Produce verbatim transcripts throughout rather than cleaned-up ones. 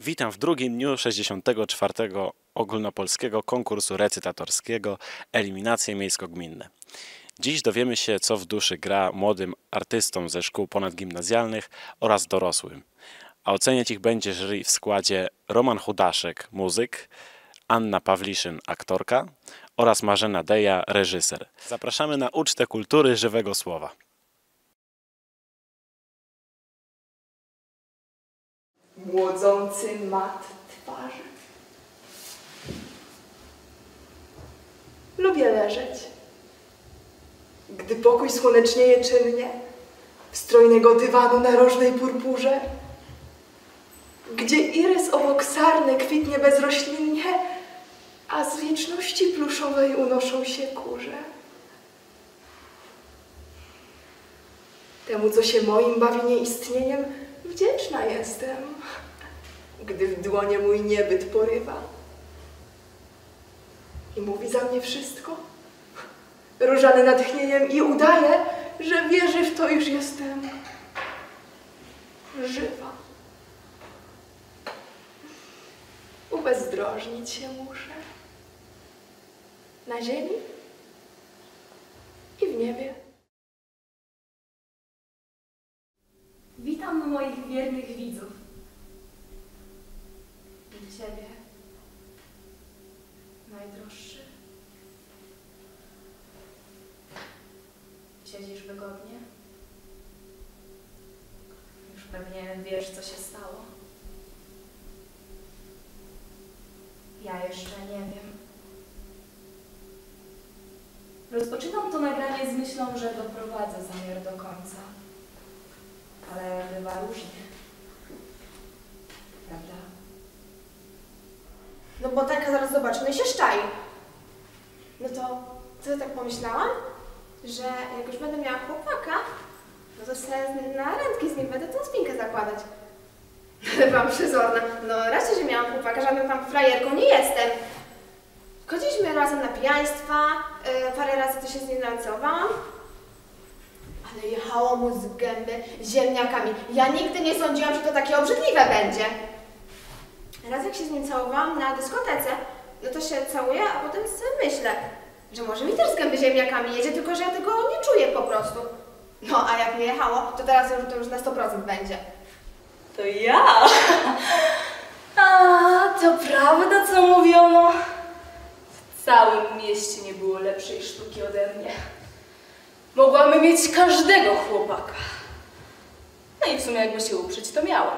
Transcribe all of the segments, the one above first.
Witam w drugim dniu sześćdziesiątego czwartego ogólnopolskiego konkursu recytatorskiego Eliminacje miejsko-gminne. Dziś dowiemy się, co w duszy gra młodym artystom ze szkół ponadgimnazjalnych oraz dorosłym. A oceniać ich będzie jury w składzie Roman Chudaszek, muzyk, Anna Pawliszyn, aktorka oraz Marzena Deja, reżyser. Zapraszamy na ucztę kultury żywego słowa. Młodzący mat twarzy. Lubię leżeć, gdy pokój słonecznieje czynnie, w strojnego dywanu na rożnej purpurze, gdzie irys obok sarny kwitnie bezroślinnie, a z wieczności pluszowej unoszą się kurze. Temu, co się moim bawi nieistnieniem, wdzięczna jestem, gdy w dłonie mój niebyt porywa i mówi za mnie wszystko, różany natchnieniem, i udaje, że wierzy w to, iż jestem żywa. Ubezdrożnić się muszę na ziemi i w niebie. Witam moich wiernych widzów. I Ciebie, najdroższy. Siedzisz wygodnie? Już pewnie wiesz, co się stało. Ja jeszcze nie wiem. Rozpoczynam to nagranie z myślą, że doprowadzę zamiar do końca. Ale bywa różnie. Prawda? No bo taka zaraz zobaczy, no i się szczai. No to co ja tak pomyślałam? Że jak już będę miała chłopaka, no to sobie na randki z nim będę tą spinkę zakładać. Ale byłam przezorna. No raczej, że miałam chłopaka, żadną tam frajerką nie jestem. Chodziliśmy razem na pijaństwa, yy, parę razy to się z nim nancowałam. Ale jechało mu z gęby ziemniakami. Ja nigdy nie sądziłam, że to takie obrzydliwe będzie. Raz jak się z nim całowałam na dyskotece, no to się całuję, a potem sobie myślę, że może mi też z gęby ziemniakami jedzie, tylko że ja tego nie czuję po prostu. No a jak mi jechało, to teraz już, to już na sto procent będzie. To ja! A, to prawda, co mówiono. W całym mieście nie było lepszej sztuki ode mnie. Mogłam mieć każdego chłopaka. No i w sumie jakby się uprzeć, to miałam.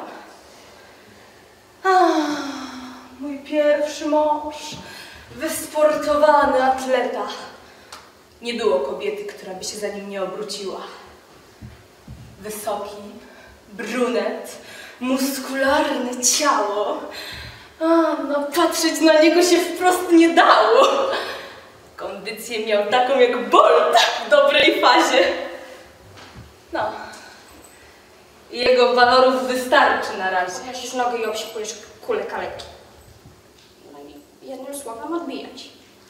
Ach, mój pierwszy mąż, wysportowany atleta. Nie było kobiety, która by się za nim nie obróciła. Wysoki, brunet, muskularne ciało. A, no patrzeć na niego się wprost nie dało. Kondycję miał taką jak Bolt w dobrej fazie. No. Jego walorów wystarczy na razie. Chociaż nogę i obsikujesz kulę kaleki. No i jednym słowem odbijać.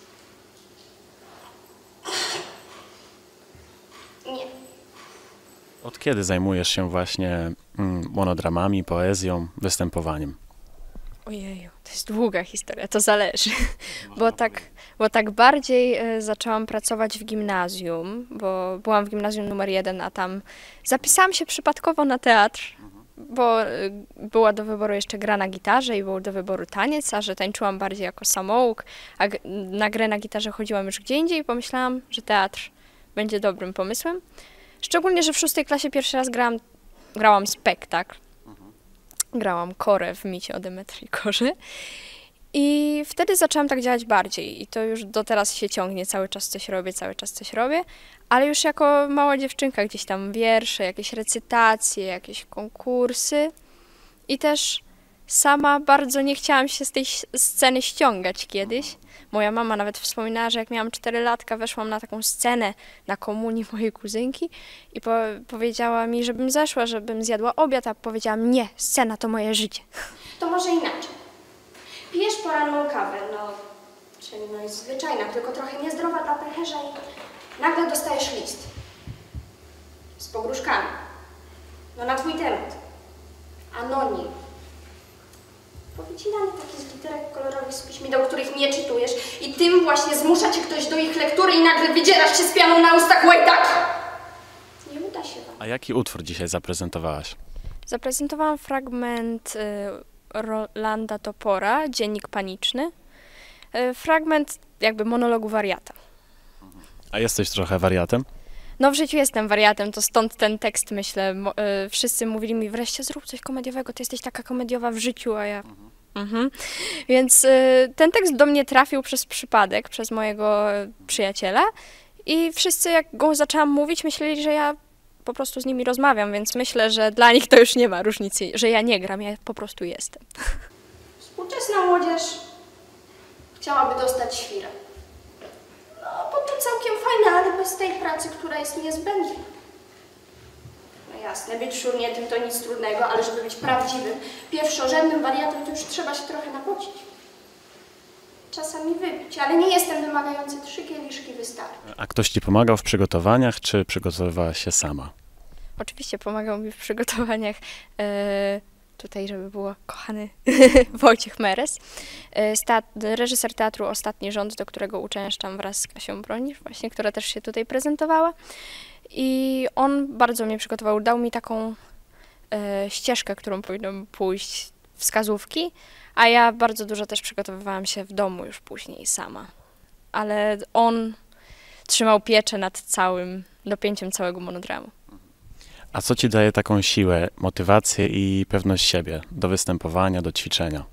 Nie. Od kiedy zajmujesz się właśnie mm, monodramami, poezją, występowaniem? Ojeju, to jest długa historia, to zależy, bo tak, bo tak bardziej y, zaczęłam pracować w gimnazjum, bo byłam w gimnazjum numer jeden, a tam zapisałam się przypadkowo na teatr, bo y, była do wyboru jeszcze gra na gitarze i był do wyboru taniec, a że tańczyłam bardziej jako samouk, a g- na grę na gitarze chodziłam już gdzie indziej i pomyślałam, że teatr będzie dobrym pomysłem. Szczególnie, że w szóstej klasie pierwszy raz grałam, grałam spektakl. Grałam Korę w micie o Demetrii Korze i wtedy zaczęłam tak działać bardziej i to już do teraz się ciągnie, cały czas coś robię, cały czas coś robię, ale już jako mała dziewczynka gdzieś tam wiersze, jakieś recytacje, jakieś konkursy i też sama bardzo nie chciałam się z tej sceny ściągać kiedyś. Moja mama nawet wspominała, że jak miałam cztery latka, weszłam na taką scenę na komunii mojej kuzynki i po powiedziała mi, żebym zeszła, żebym zjadła obiad, a powiedziałam, nie, scena to moje życie. To może inaczej. Pijesz poranną kawę, no, czyli no jest zwyczajna, tylko trochę niezdrowa dla pęcherza i nagle dostajesz list z pogróżkami. No na twój temat. Anonim. Powycinane takie z literek kolorowych z piśmi, do których nie czytujesz i tym właśnie zmusza cię ktoś do ich lektury i nagle wydzierasz się z pianą na ustach łajdaki. Nie uda się wam. A jaki utwór dzisiaj zaprezentowałaś? Zaprezentowałam fragment y, Rolanda Topora, Dziennik paniczny. Y, fragment jakby monologu wariata. A jesteś trochę wariatem? No w życiu jestem wariatem, to stąd ten tekst, myślę. Mo, y, wszyscy mówili mi, wreszcie zrób coś komediowego, ty jesteś taka komediowa w życiu, a ja... Mhm. Mhm. Więc y, ten tekst do mnie trafił przez przypadek, przez mojego przyjaciela i wszyscy jak go zaczęłam mówić, myśleli, że ja po prostu z nimi rozmawiam, więc myślę, że dla nich to już nie ma różnicy, że ja nie gram, ja po prostu jestem. Współczesna młodzież chciałaby dostać świrę. No, bo to całkiem fajne, ale bez tej pracy, która jest niezbędna. No jasne, być szurniętym to nic trudnego, ale żeby być prawdziwym, pierwszorzędnym wariatem, to już trzeba się trochę napocić. Czasami wypić, ale nie jestem wymagający, trzy kieliszki wystarczy. A ktoś ci pomagał w przygotowaniach, czy przygotowywałaś się sama? Oczywiście pomagał mi w przygotowaniach, e, tutaj żeby było kochany Wojciech Meres, e, sta, reżyser teatru Ostatni Rząd, do którego uczęszczam wraz z Kasią Bronisz, właśnie, która też się tutaj prezentowała. I on bardzo mnie przygotował, dał mi taką e, ścieżkę, którą powinnam pójść, wskazówki, a ja bardzo dużo też przygotowywałam się w domu już później sama. Ale on trzymał pieczę nad całym dopięciem całego monodramu. A co ci daje taką siłę, motywację i pewność siebie do występowania, do ćwiczenia?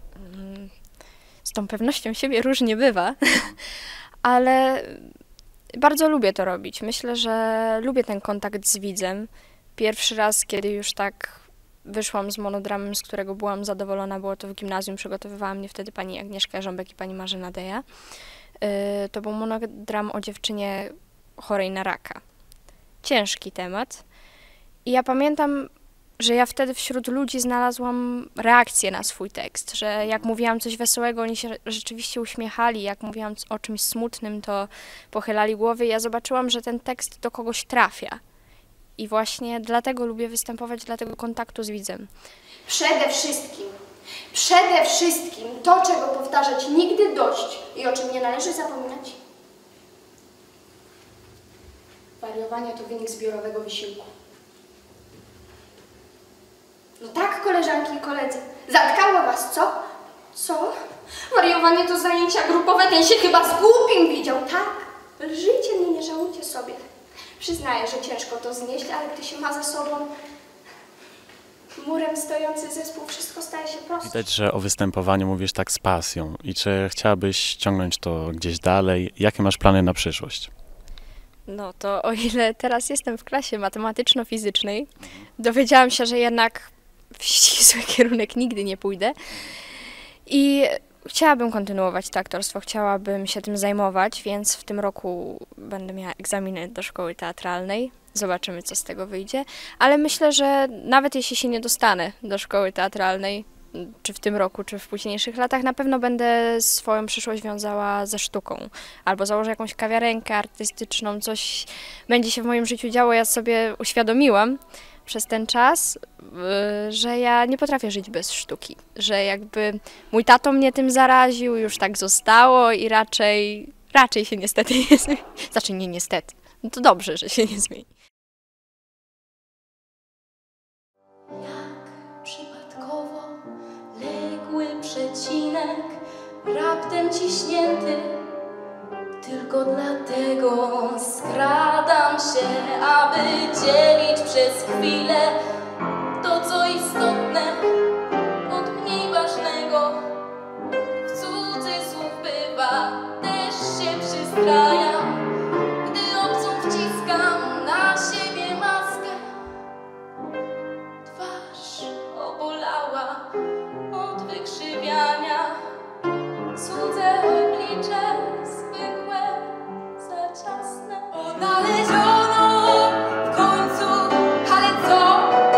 Z tą pewnością siebie różnie bywa, ale bardzo lubię to robić. Myślę, że lubię ten kontakt z widzem. Pierwszy raz, kiedy już tak wyszłam z monodramem, z którego byłam zadowolona, było to w gimnazjum, przygotowywała mnie wtedy pani Agnieszka Rząbek i pani Marzena Deja. To był monodram o dziewczynie chorej na raka. Ciężki temat. I ja pamiętam, że ja wtedy wśród ludzi znalazłam reakcję na swój tekst, że jak mówiłam coś wesołego, oni się rzeczywiście uśmiechali, jak mówiłam o czymś smutnym, to pochylali głowy. Ja zobaczyłam, że ten tekst do kogoś trafia. I właśnie dlatego lubię występować, dla tego kontaktu z widzem. Przede wszystkim, przede wszystkim to, czego powtarzać nigdy dość i o czym nie należy zapominać. Wariowanie to wynik zbiorowego wysiłku. No tak, koleżanki i koledzy, zatkało was, co? Co? Wariowanie to zajęcia grupowe, ten się chyba z głupim widział, tak? Lżyjcie mnie, nie żałujcie sobie. Przyznaję, że ciężko to znieść, ale gdy się ma za sobą murem stojący zespół, wszystko staje się proste. Widać, że o występowaniu mówisz tak z pasją. I czy chciałabyś ciągnąć to gdzieś dalej? Jakie masz plany na przyszłość? No to o ile teraz jestem w klasie matematyczno-fizycznej, dowiedziałam się, że jednak w ścisły kierunek nigdy nie pójdę. I chciałabym kontynuować to aktorstwo, chciałabym się tym zajmować, więc w tym roku będę miała egzaminy do szkoły teatralnej. Zobaczymy, co z tego wyjdzie. Ale myślę, że nawet jeśli się nie dostanę do szkoły teatralnej, czy w tym roku, czy w późniejszych latach, na pewno będę swoją przyszłość wiązała ze sztuką. Albo założę jakąś kawiarenkę artystyczną, coś będzie się w moim życiu działo. Ja sobie uświadomiłam przez ten czas, że ja nie potrafię żyć bez sztuki. Że jakby mój tato mnie tym zaraził, już tak zostało i raczej, raczej się niestety nie zmieni. Znaczy nie niestety. No to dobrze, że się nie zmieni. Przecinek raptem ciśnięty, tylko dlatego skradam się, aby dzielić przez chwilę to, co istotne od mniej ważnego. W cudzysłów bywa, też się przystrajam, gdy obcą wciskam na siebie maskę. Twarz obolała od wykrzywiania, cudze oblicze zwykłe, za ciasne. Odnaleziono w końcu, ale co?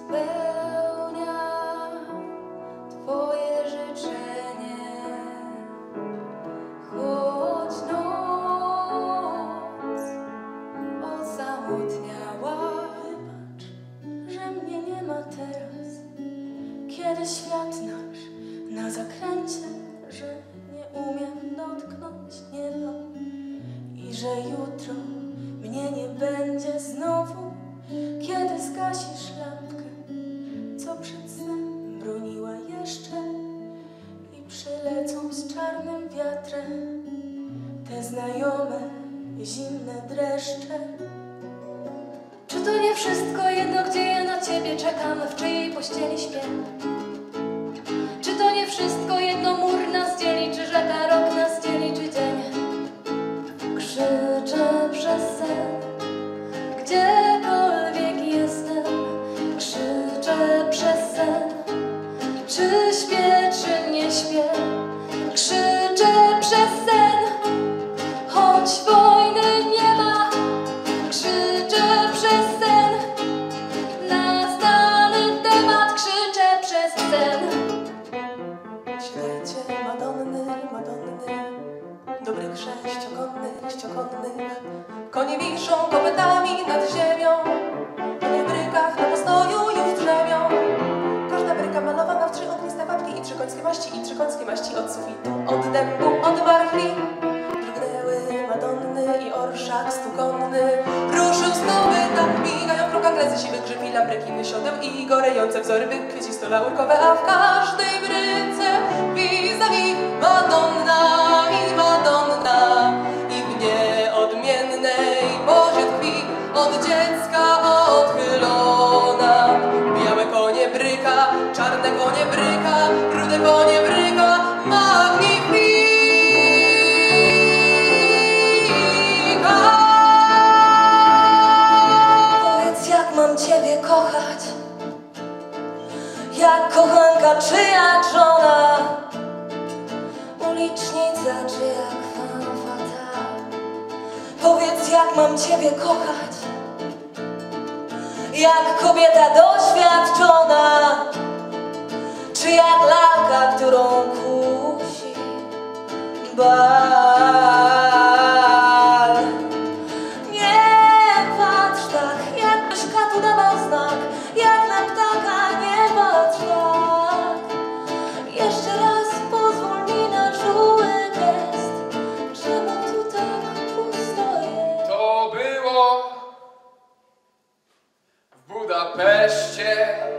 spełnia Twoje życzenie, choć noc osamotniała. Wybacz, że mnie nie ma teraz, kiedy świat nasz na zakręcie, że nie umiem dotknąć nieba i że jutro mnie nie będzie znowu, kiedy zgasisz lampkę, co przed snem broniła jeszcze i przylecą z czarnym wiatrem te znajome, zimne dreszcze. Czy to nie wszystko jedno, gdzie ja na ciebie czekam, w czyjej pościeli śpię? Czy to nie wszystko jedno, mur nas dzieli, czy rzeka, rok nas dzieli, czy dzień? Krzyczę przez sen, gdziekolwiek jestem, krzyczę przez sen, czy śpię, czy nie śpię, krzyczę przez sen, choć wojny nie ma, krzyczę przez sen, na znany temat krzyczę przez sen. Siadajcie, Madonny, Madonny, dobrych sześciokonnych, ściokonnych, konie wiszą kopytami nad ziemią, konie w brykach na postoju już drzemią. Każda bryka malowana w trzy ogniste łapki i trzy końskie maści, i trzy końskie maści od sufitu, od dębu, od warchli. Drgnęły Madonny i orszak stukonny, ruszył snowy, tak migają w rukach lezy siwych grzyb i lambrekiny siodeł i gorejące wzory kwiecisto-laurkowe, a w każdej bryce vis-a-vis Madonna i Madonna i w nieodmiennej pozie tkwi od dziecka odchylona. Białe konie bryka, czarne konie bryka, rude konie bryka, magnifika. Powiedz, jak mam ciebie kochać, jak kochanka czy jak żona, ulicznica czy jak femme fatale. Powiedz, jak mam ciebie kochać, jak kobieta doświadczona, czy jak lalka, którą kusi bal. Nie patrz tak, jakbyś katu dawał znak, jak na ptaka, nie patrz tak. Jeszcze raz pozwól mi na czuły gest, czemu tu tak pusto jest? To było w Budapeszcie.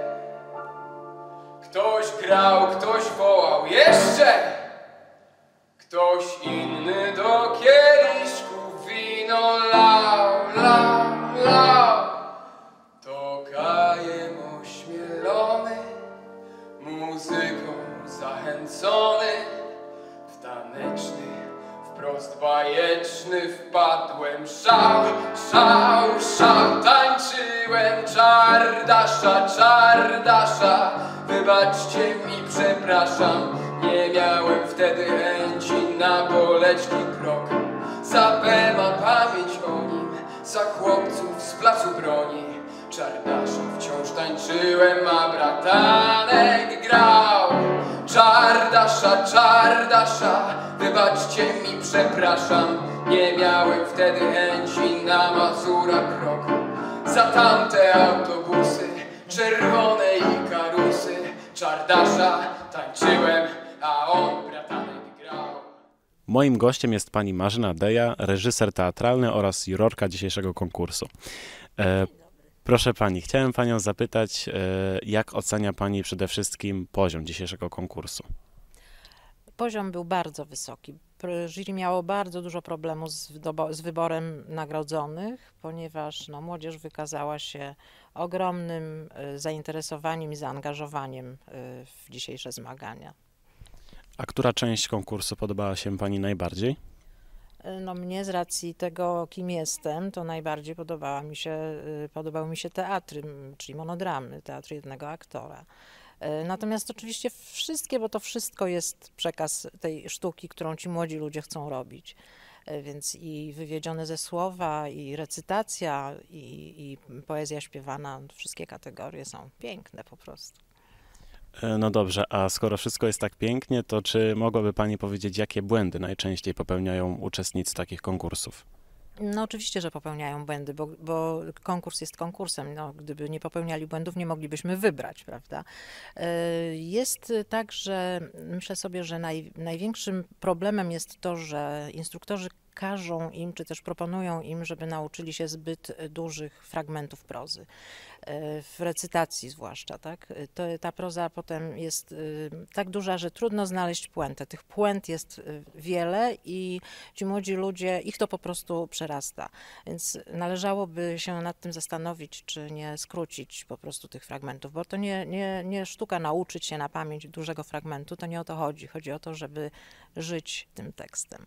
Ktoś grał, ktoś wołał jeszcze, ktoś inny do kieliszków wino lał, lał, lał. To Kajem ośmielony, muzyką zachęcony, w taneczny, wprost bajeczny wpadłem. Szał, szał, szał, tańczyłem czardasza, czardasza. Wybaczcie mi, przepraszam, nie miałem wtedy chęci na boleczny krok. Za B ma pamięć o nim, za chłopców z placu broni. Czardasza wciąż tańczyłem, a bratanek grał. Czardasza, czardasza, wybaczcie mi, przepraszam, nie miałem wtedy chęci na Mazura krok. Za tamte autobusy, czerwone i karusy, czardasza tańczyłem, a on bratanek grał. Moim gościem jest pani Marzena Deja, reżyser teatralny oraz jurorka dzisiejszego konkursu. E, proszę pani, chciałem panią zapytać, e, jak ocenia pani przede wszystkim poziom dzisiejszego konkursu? Poziom był bardzo wysoki. Jury miało bardzo dużo problemów z, z wyborem nagrodzonych, ponieważ no, młodzież wykazała się ogromnym zainteresowaniem i zaangażowaniem w dzisiejsze zmagania. A która część konkursu podobała się pani najbardziej? No mnie z racji tego, kim jestem, to najbardziej podobała mi się, podobały mi się teatry, czyli monodramy, teatr jednego aktora. Natomiast oczywiście wszystkie, bo to wszystko jest przekaz tej sztuki, którą ci młodzi ludzie chcą robić. więc i wywiedzione ze słowa, i recytacja, i, i poezja śpiewana, wszystkie kategorie są piękne po prostu. No dobrze, a skoro wszystko jest tak pięknie, to czy mogłaby pani powiedzieć, jakie błędy najczęściej popełniają uczestnicy takich konkursów? No oczywiście, że popełniają błędy, bo, bo konkurs jest konkursem. No, gdyby nie popełniali błędów, nie moglibyśmy wybrać, prawda? Jest tak, że myślę sobie, że naj, największym problemem jest to, że instruktorzy każą im, czy też proponują im, żeby nauczyli się zbyt dużych fragmentów prozy. W recytacji zwłaszcza, tak? To, ta proza potem jest tak duża, że trudno znaleźć puentę. Tych puent jest wiele i ci młodzi ludzie, ich to po prostu przerasta. Więc należałoby się nad tym zastanowić, czy nie skrócić po prostu tych fragmentów, bo to nie, nie, nie sztuka nauczyć się na pamięć dużego fragmentu, to nie o to chodzi. Chodzi o to, żeby żyć tym tekstem.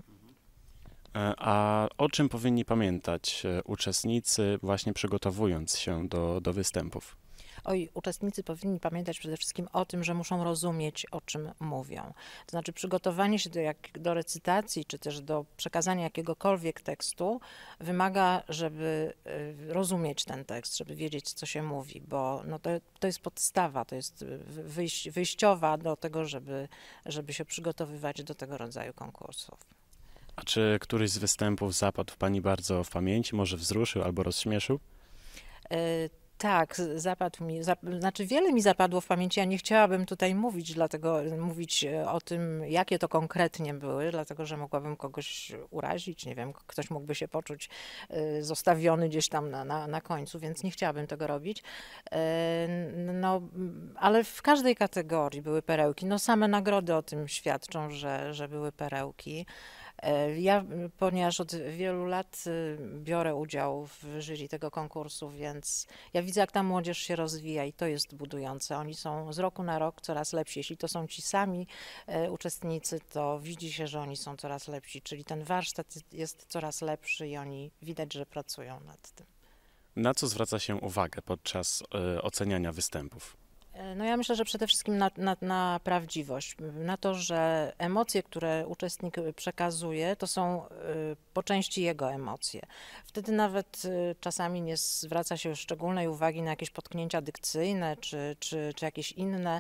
A o czym powinni pamiętać uczestnicy, właśnie przygotowując się do, do występów? Oj, uczestnicy powinni pamiętać przede wszystkim o tym, że muszą rozumieć, o czym mówią. To znaczy przygotowanie się do, jak, do recytacji, czy też do przekazania jakiegokolwiek tekstu wymaga, żeby rozumieć ten tekst, żeby wiedzieć, co się mówi, bo no to, to jest podstawa, to jest wyjś, wyjściowa do tego, żeby, żeby się przygotowywać do tego rodzaju konkursów. A czy któryś z występów zapadł pani bardzo w pamięci, może wzruszył albo rozśmieszył? Yy, tak, zapadł mi, zap, znaczy wiele mi zapadło w pamięci, ja nie chciałabym tutaj mówić, dlatego mówić o tym, jakie to konkretnie były, dlatego że mogłabym kogoś urazić, nie wiem, ktoś mógłby się poczuć yy, zostawiony gdzieś tam na, na, na końcu, więc nie chciałabym tego robić. Yy, no, ale w każdej kategorii były perełki, no same nagrody o tym świadczą, że, że były perełki. Ja, ponieważ od wielu lat biorę udział w jury tego konkursu, więc ja widzę, jak ta młodzież się rozwija i to jest budujące. Oni są z roku na rok coraz lepsi. Jeśli to są ci sami uczestnicy, to widzi się, że oni są coraz lepsi, czyli ten warsztat jest coraz lepszy i oni widać, że pracują nad tym. Na co zwraca się uwagę podczas y, oceniania występów? No ja myślę, że przede wszystkim na, na, na prawdziwość, na to, że emocje, które uczestnik przekazuje, to są po części jego emocje. Wtedy nawet czasami nie zwraca się szczególnej uwagi na jakieś potknięcia dykcyjne czy, czy, czy jakieś inne.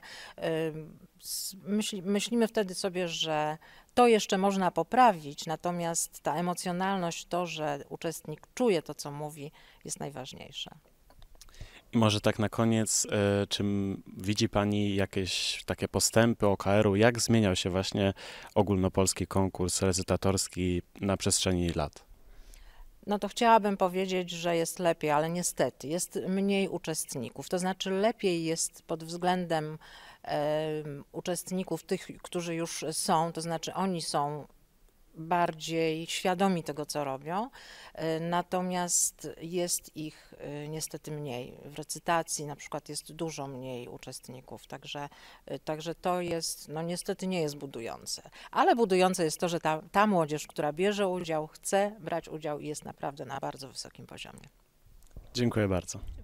Myśli, myślimy wtedy sobie, że to jeszcze można poprawić, natomiast ta emocjonalność, to, że uczestnik czuje to, co mówi, jest najważniejsze. I może tak na koniec, y, czy widzi pani jakieś takie postępy O K R-u, jak zmieniał się właśnie ogólnopolski konkurs recytatorski na przestrzeni lat? No to chciałabym powiedzieć, że jest lepiej, ale niestety jest mniej uczestników. To znaczy lepiej jest pod względem e, uczestników, tych, którzy już są, to znaczy oni są bardziej świadomi tego, co robią, natomiast jest ich niestety mniej. W recytacji na przykład jest dużo mniej uczestników, także, także to jest, no niestety nie jest budujące. Ale budujące jest to, że ta, ta młodzież, która bierze udział, chce brać udział i jest naprawdę na bardzo wysokim poziomie. Dziękuję bardzo.